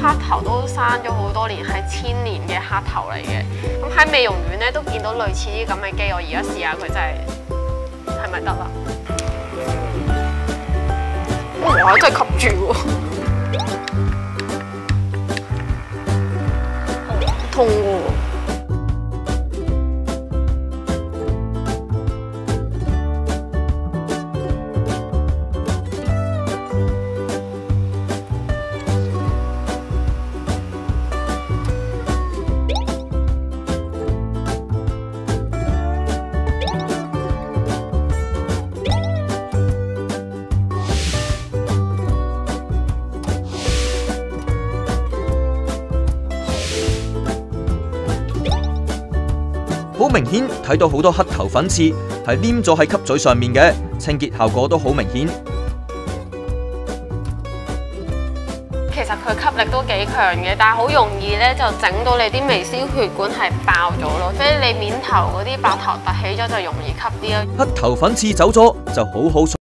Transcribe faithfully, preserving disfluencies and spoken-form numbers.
黑頭都生咗好多年，係千年嘅黑頭嚟嘅。咁喺美容院咧都見到類似啲咁嘅機，我而家試下佢真係係咪得啦？哇！真係吸住喎，痛喎。 好明顯睇到好多黑頭粉刺係黏咗喺吸嘴上面嘅，清潔效果都好明顯。 其實佢吸力都幾強嘅，但係好容易咧就整到你啲微絲血管係爆咗咯，所以你面頭嗰啲白頭凸起咗就容易吸啲咯。 黑頭粉刺走咗就好好。